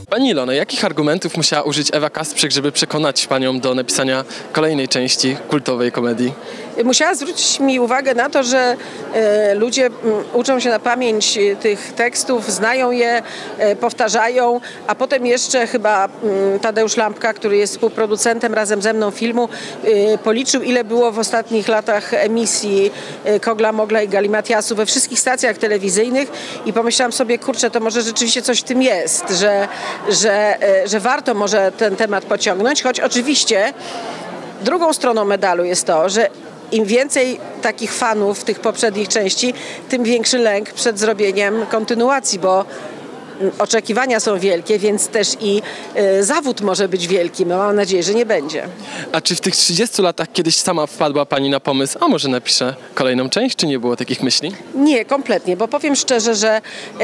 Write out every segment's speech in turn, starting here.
Pani Ilono, jakich argumentów musiała użyć Ewa Kasprzyk, żeby przekonać panią do napisania kolejnej części kultowej komedii? Musiała zwrócić mi uwagę na to, że ludzie uczą się na pamięć tych tekstów, znają je, powtarzają, a potem jeszcze chyba Tadeusz Lampka, który jest współproducentem razem ze mną filmu, policzył, ile było w ostatnich latach emisji Kogla, Mogla i Galimatiasu we wszystkich stacjach telewizyjnych i pomyślałam sobie, kurczę, to może rzeczywiście coś w tym jest, że warto może ten temat pociągnąć, choć oczywiście drugą stroną medalu jest to, że im więcej takich fanów tych poprzednich części, tym większy lęk przed zrobieniem kontynuacji, bo oczekiwania są wielkie, więc też i zawód może być wielki. Mam nadzieję, że nie będzie. A czy w tych 30 latach kiedyś sama wpadła pani na pomysł, a może napiszę kolejną część, czy nie było takich myśli? Nie, kompletnie, bo powiem szczerze, że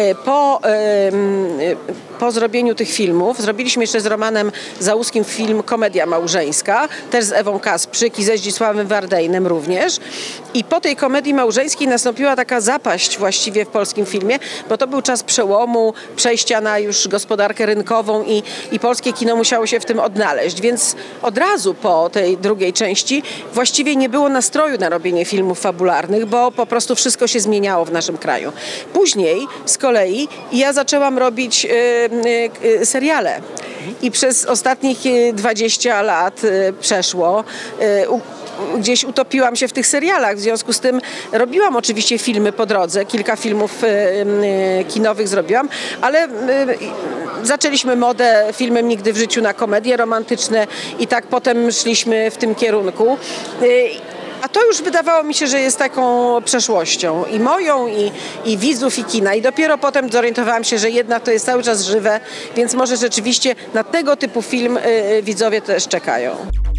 po zrobieniu tych filmów, zrobiliśmy jeszcze z Romanem Załuskim film Komedia małżeńska, też z Ewą Kasprzyk i ze Zdzisławem Wardejnem również. I po tej komedii małżeńskiej nastąpiła taka zapaść właściwie w polskim filmie, bo to był czas przełomu, przejścia na już gospodarkę rynkową i polskie kino musiało się w tym odnaleźć. Więc od razu po tej drugiej części właściwie nie było nastroju na robienie filmów fabularnych, bo po prostu wszystko się zmieniało w naszym kraju. Później z kolei ja zaczęłam robić seriale i przez ostatnich 20 lat przeszło gdzieś utopiłam się w tych serialach. W związku z tym robiłam oczywiście filmy po drodze. Kilka filmów kinowych zrobiłam, ale zaczęliśmy modę filmem Nigdy w życiu na komedie romantyczne i tak potem szliśmy w tym kierunku. A to już wydawało mi się, że jest taką przeszłością i moją, i widzów, i kina. I dopiero potem zorientowałam się, że jednak to jest cały czas żywe, więc może rzeczywiście na tego typu film widzowie też czekają.